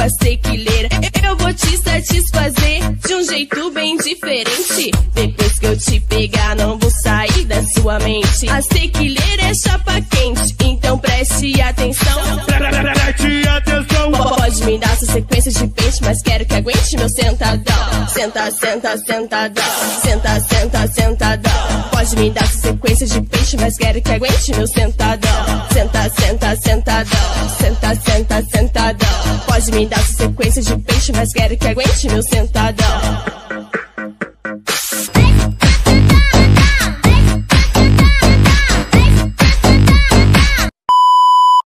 sua tequileira. Eu vou te satisfazer de um jeito bem diferente. Depois que eu te pegar, não vou sair da sua mente. A tequileira é chapa quente, então preste atenção. Preste atenção. Pode me dar sua sequência de peixe, mas quero que aguente meu sentadão. Senta, senta, sentadão. Senta, senta, sentadão. Pode me dar sua sequência de peixe, mas quero que aguente meu sentadão. Senta, senta, sentadão. Senta, senta, sentadão. Pode me dar sua sequência de peixe, mas quero que aguente meu sentadão.